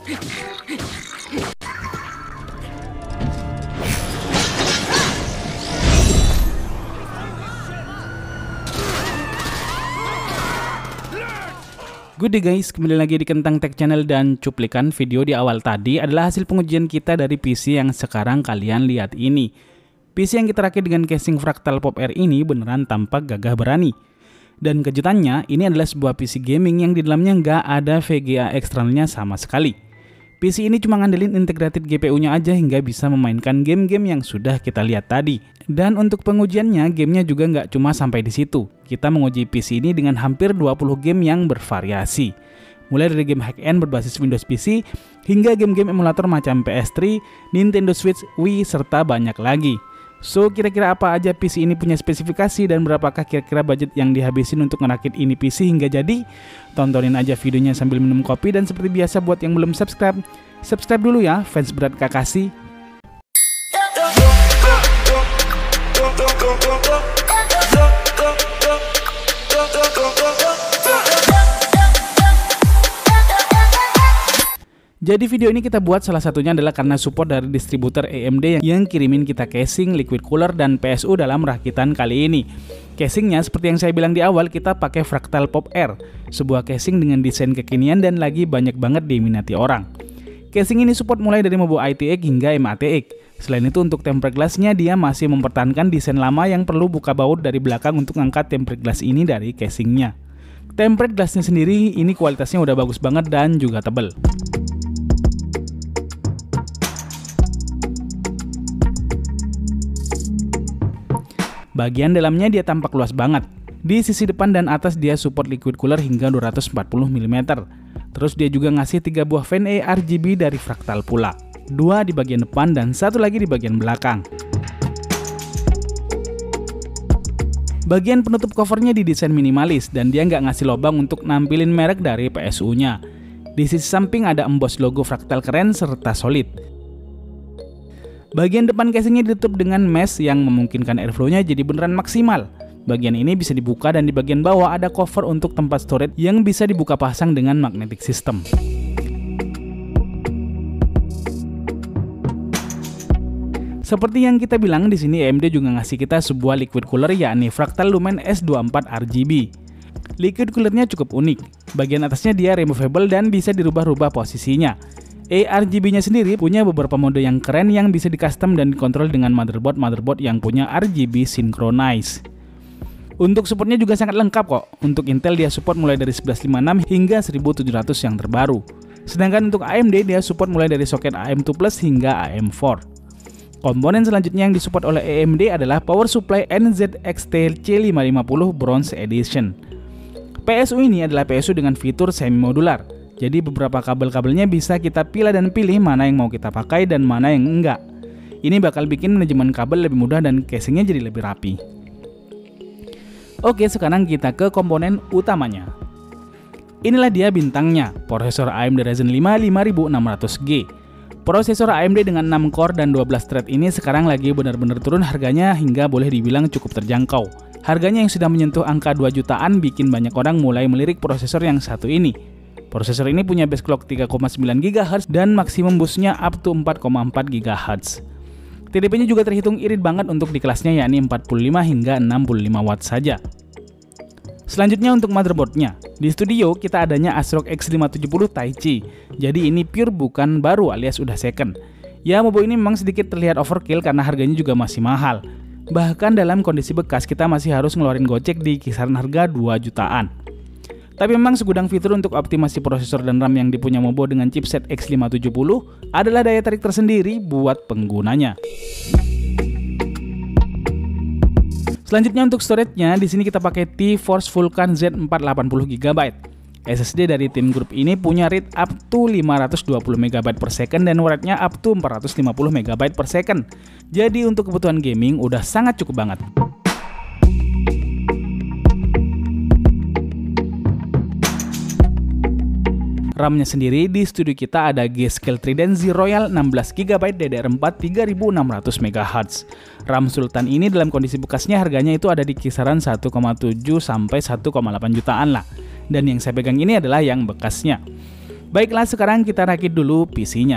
Good day guys, kembali lagi di Kentang Tech Channel, dan cuplikan video di awal tadi adalah hasil pengujian kita dari PC yang sekarang kalian lihat ini. PC yang kita rakit dengan casing Fractal Pop Air ini beneran tampak gagah berani. Dan kejutannya, ini adalah sebuah PC gaming yang di dalamnya nggak ada VGA eksternalnya sama sekali. PC ini cuma ngandelin integrated GPU-nya aja hingga bisa memainkan game-game yang sudah kita lihat tadi. Dan untuk pengujiannya, gamenya juga nggak cuma sampai di situ. Kita menguji PC ini dengan hampir 20 game yang bervariasi. Mulai dari game hack-and berbasis Windows PC, hingga game-game emulator macam PS3, Nintendo Switch, Wii, serta banyak lagi. So, kira-kira apa aja PC ini punya spesifikasi dan berapakah kira-kira budget yang dihabisin untuk ngerakit ini PC hingga jadi? Tontonin aja videonya sambil minum kopi, dan seperti biasa buat yang belum subscribe, subscribe dulu ya, fans berat Kakashi. Jadi video ini kita buat salah satunya adalah karena support dari distributor AMD yang kirimin kita casing, liquid cooler, dan PSU dalam rakitan kali ini. Casingnya seperti yang saya bilang di awal, kita pakai Fractal Pop Air, sebuah casing dengan desain kekinian dan lagi banyak banget diminati orang. Casing ini support mulai dari Mobo ITX hingga MATX. Selain itu, untuk tempered glassnya dia masih mempertahankan desain lama yang perlu buka baut dari belakang untuk ngangkat tempered glass ini dari casingnya. Tempered glassnya sendiri ini kualitasnya udah bagus banget dan juga tebal. Bagian dalamnya dia tampak luas banget. Di sisi depan dan atas dia support liquid cooler hingga 240 mm. Terus dia juga ngasih 3 buah fan RGB dari Fractal pula. 2 di bagian depan dan 1 lagi di bagian belakang. Bagian penutup covernya didesain minimalis dan dia nggak ngasih lubang untuk nampilin merek dari PSU-nya. Di sisi samping ada emboss logo Fractal keren serta solid. Bagian depan casingnya ditutup dengan mesh yang memungkinkan airflow-nya jadi beneran maksimal. Bagian ini bisa dibuka dan di bagian bawah ada cover untuk tempat storage yang bisa dibuka pasang dengan magnetic system. Seperti yang kita bilang, di sini AMD juga ngasih kita sebuah liquid cooler yakni Fractal Lumen S24 RGB. Liquid coolernya cukup unik. Bagian atasnya dia removable dan bisa dirubah-rubah posisinya. RGB-nya sendiri punya beberapa mode yang keren yang bisa di-custom dan dikontrol dengan motherboard yang punya RGB synchronize. Untuk supportnya juga sangat lengkap kok. Untuk Intel dia support mulai dari 1156 hingga 1700 yang terbaru. Sedangkan untuk AMD dia support mulai dari soket AM2 Plus hingga AM4. Komponen selanjutnya yang disupport oleh AMD adalah power supply NZXT C550 Bronze Edition. PSU ini adalah PSU dengan fitur semi modular. Jadi beberapa kabel-kabelnya bisa kita pilih dan pilih mana yang mau kita pakai dan mana yang enggak. Ini bakal bikin manajemen kabel lebih mudah dan casingnya jadi lebih rapi. Oke, sekarang kita ke komponen utamanya. Inilah dia bintangnya, prosesor AMD Ryzen 5 5600G. Prosesor AMD dengan 6 core dan 12 thread ini sekarang lagi benar-benar turun harganya hingga boleh dibilang cukup terjangkau. Harganya yang sudah menyentuh angka 2 jutaan bikin banyak orang mulai melirik prosesor yang satu ini. Prosesor ini punya base clock 3,9 GHz dan maksimum boostnya up to 4,4 GHz. TDP-nya juga terhitung irit banget untuk di kelasnya yakni 45 hingga 65 watt saja. Selanjutnya untuk motherboardnya. Di studio kita adanya ASRock X570 Taichi. Jadi ini pure bukan baru alias udah second. Ya, mobo ini memang sedikit terlihat overkill karena harganya juga masih mahal. Bahkan dalam kondisi bekas kita masih harus ngeluarin gocek di kisaran harga 2 jutaan. Tapi memang segudang fitur untuk optimasi prosesor dan RAM yang dipunya mobo dengan chipset X570 adalah daya tarik tersendiri buat penggunanya. Selanjutnya untuk storage-nya, di sini kita pakai T-Force Vulkan Z480GB. SSD dari tim grup ini punya read up to 520 MB per second dan write-nya up to 450 MB per second. Jadi untuk kebutuhan gaming udah sangat cukup banget. RAM-nya sendiri di studio kita ada G-Skill Trident Z Royal 16GB DDR4 3600 MHz. RAM Sultan ini dalam kondisi bekasnya harganya itu ada di kisaran 1,7 sampai 1,8 jutaan lah. Dan yang saya pegang ini adalah yang bekasnya. Baiklah, sekarang kita rakit dulu PC-nya.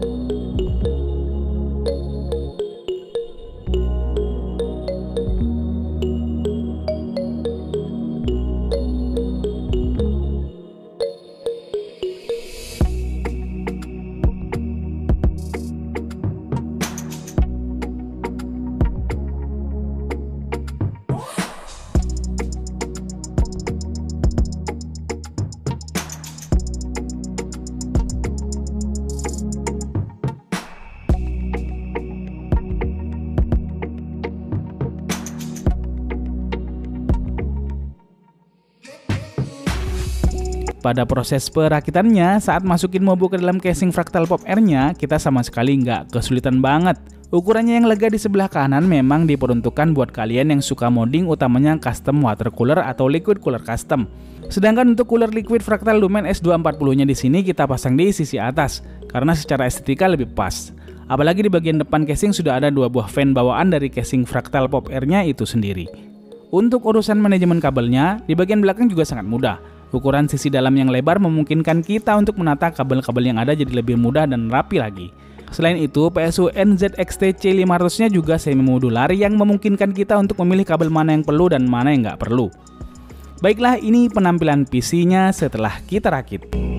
Pada proses perakitannya, saat masukin mobo ke dalam casing Fractal Pop R-nya, kita sama sekali nggak kesulitan banget. Ukurannya yang lega di sebelah kanan memang diperuntukkan buat kalian yang suka modding, utamanya custom water cooler atau liquid cooler custom. Sedangkan untuk cooler liquid Fractal Lumen S240-nya di sini kita pasang di sisi atas, karena secara estetika lebih pas. Apalagi di bagian depan casing sudah ada 2 buah fan bawaan dari casing Fractal Pop R-nya itu sendiri. Untuk urusan manajemen kabelnya, di bagian belakang juga sangat mudah. Ukuran sisi dalam yang lebar memungkinkan kita untuk menata kabel-kabel yang ada jadi lebih mudah dan rapi lagi. Selain itu, PSU NZXT C500-nya juga semi-modular yang memungkinkan kita untuk memilih kabel mana yang perlu dan mana yang nggak perlu. Baiklah, ini penampilan PC-nya setelah kita rakit.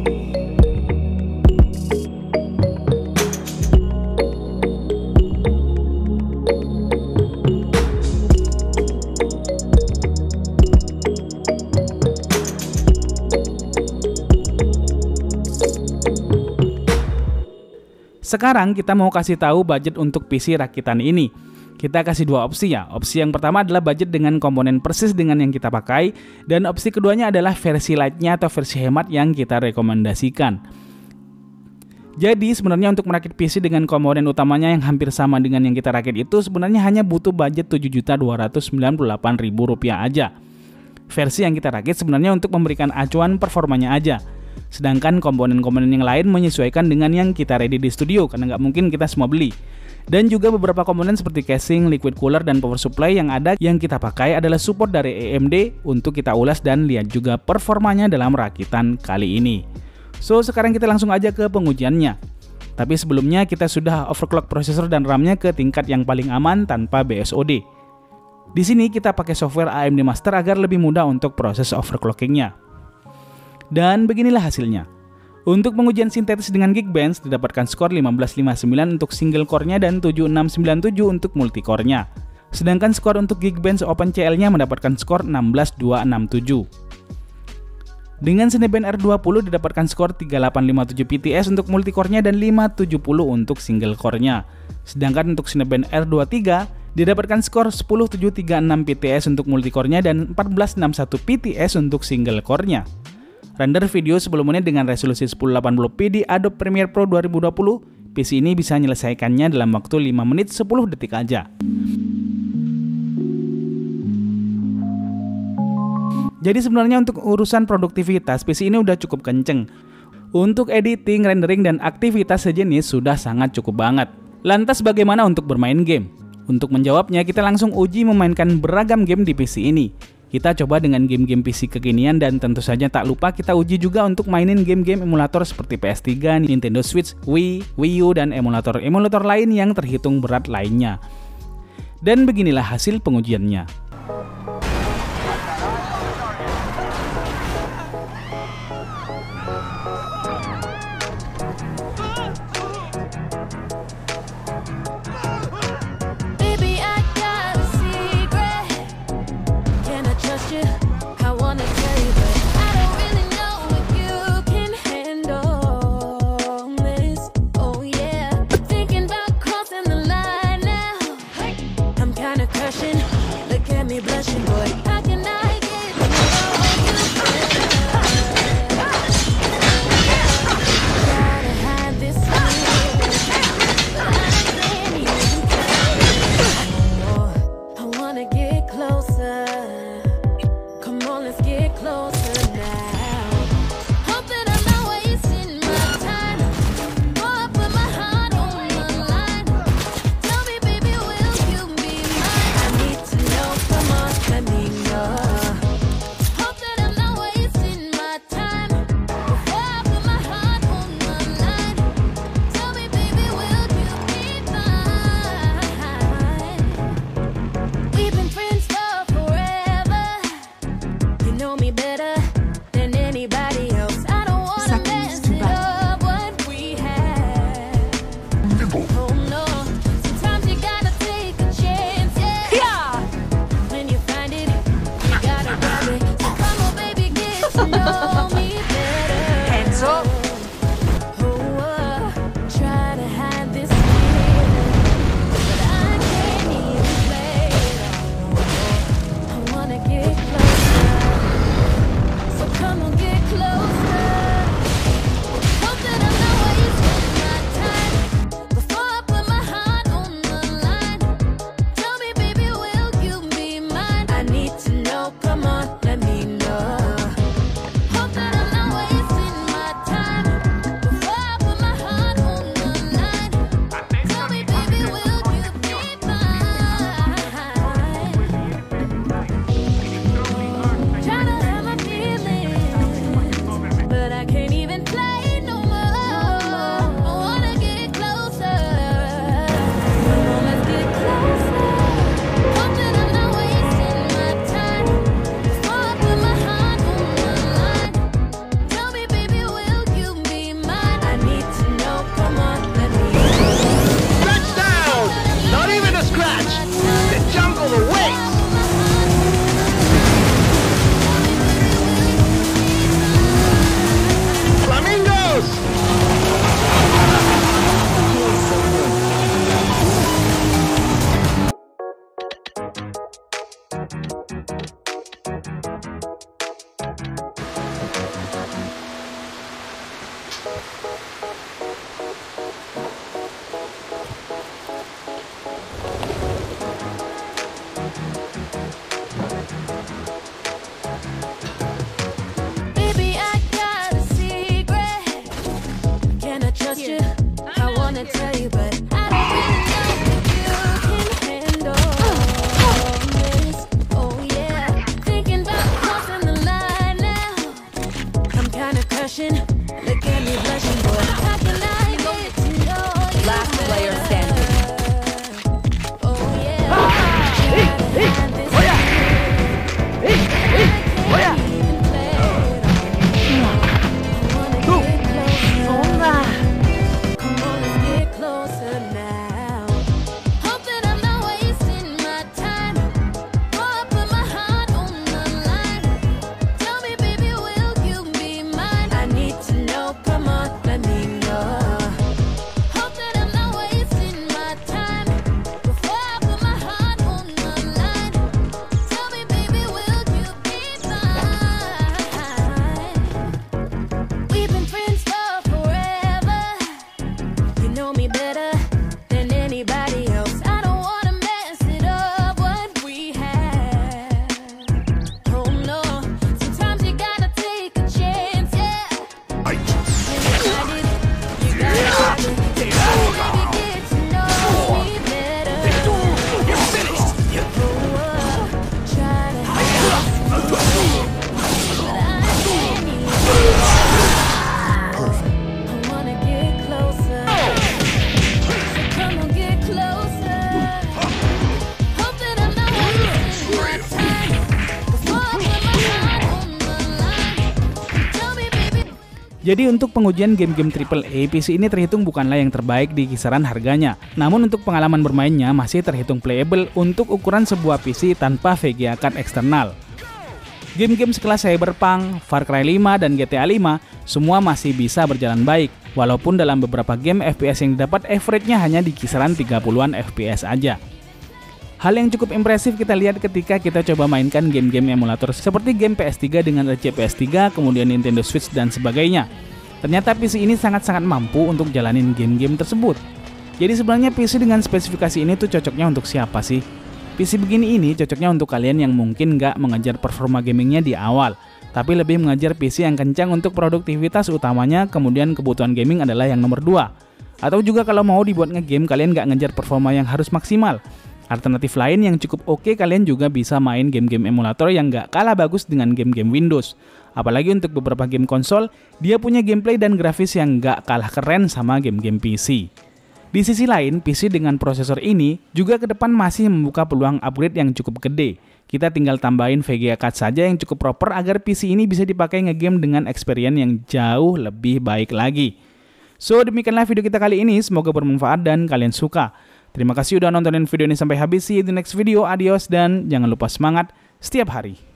Sekarang kita mau kasih tahu budget untuk PC rakitan ini. Kita kasih 2 opsi ya. Opsi yang pertama adalah budget dengan komponen persis dengan yang kita pakai, dan opsi keduanya adalah versi lightnya atau versi hemat yang kita rekomendasikan. Jadi sebenarnya untuk merakit PC dengan komponen utamanya yang hampir sama dengan yang kita rakit itu sebenarnya hanya butuh budget Rp7.298.000 aja. Versi yang kita rakit sebenarnya untuk memberikan acuan performanya aja. Sedangkan komponen-komponen yang lain menyesuaikan dengan yang kita ready di studio, karena nggak mungkin kita semua beli. Dan juga beberapa komponen seperti casing, liquid cooler, dan power supply yang ada yang kita pakai adalah support dari AMD untuk kita ulas dan lihat juga performanya dalam rakitan kali ini. So, sekarang kita langsung aja ke pengujiannya. Tapi sebelumnya kita sudah overclock prosesor dan RAM-nya ke tingkat yang paling aman tanpa BSOD. Di sini kita pakai software AMD Master agar lebih mudah untuk proses overclockingnya. Dan beginilah hasilnya. Untuk pengujian sintetis dengan Geekbench didapatkan skor 1559 untuk single core-nya dan 7697 untuk multi core-nya. Sedangkan skor untuk Geekbench OpenCL-nya mendapatkan skor 16267. Dengan Cinebench R20 didapatkan skor 3857 PTS untuk multi core-nya dan 570 untuk single core-nya. Sedangkan untuk Cinebench R23 didapatkan skor 10736 PTS untuk multi core-nya dan 1461 PTS untuk single core-nya. Render video 10 menit dengan resolusi 1080p di Adobe Premiere Pro 2020, PC ini bisa menyelesaikannya dalam waktu 5 menit 10 detik aja. Jadi sebenarnya untuk urusan produktivitas, PC ini udah cukup kenceng. Untuk editing, rendering, dan aktivitas sejenis sudah sangat cukup banget. Lantas bagaimana untuk bermain game? Untuk menjawabnya, kita langsung uji memainkan beragam game di PC ini. Kita coba dengan game-game PC kekinian dan tentu saja tak lupa kita uji juga untuk mainin game-game emulator seperti PS3, Nintendo Switch, Wii, Wii U, dan emulator-emulator lain yang terhitung berat lainnya. Dan beginilah hasil pengujiannya. Look at Jadi untuk pengujian game-game AAA, PC ini terhitung bukanlah yang terbaik di kisaran harganya. Namun untuk pengalaman bermainnya masih terhitung playable untuk ukuran sebuah PC tanpa VGA card eksternal. Game-game sekelas Cyberpunk, Far Cry 5, dan GTA 5 semua masih bisa berjalan baik, walaupun dalam beberapa game FPS yang didapat average-nya hanya di kisaran 30-an FPS aja. Hal yang cukup impresif kita lihat ketika kita coba mainkan game-game emulator seperti game PS3 dengan RC PS3, kemudian Nintendo Switch dan sebagainya. Ternyata PC ini sangat-sangat mampu untuk jalanin game-game tersebut. Jadi sebenarnya PC dengan spesifikasi ini tuh cocoknya untuk siapa sih? PC begini ini cocoknya untuk kalian yang mungkin nggak mengejar performa gamingnya di awal, tapi lebih mengejar PC yang kencang untuk produktivitas utamanya, kemudian kebutuhan gaming adalah yang nomor 2. Atau juga kalau mau dibuat ngegame kalian nggak ngejar performa yang harus maksimal. Alternatif lain yang cukup oke, kalian juga bisa main game-game emulator yang nggak kalah bagus dengan game-game Windows. Apalagi untuk beberapa game konsol, dia punya gameplay dan grafis yang nggak kalah keren sama game-game PC. Di sisi lain, PC dengan prosesor ini juga ke depan masih membuka peluang upgrade yang cukup gede. Kita tinggal tambahin VGA card saja yang cukup proper agar PC ini bisa dipakai ngegame dengan experience yang jauh lebih baik lagi. So, demikianlah video kita kali ini, semoga bermanfaat dan kalian suka. Terima kasih udah nontonin video ini sampai habis. See you di next video. Adios dan jangan lupa semangat setiap hari.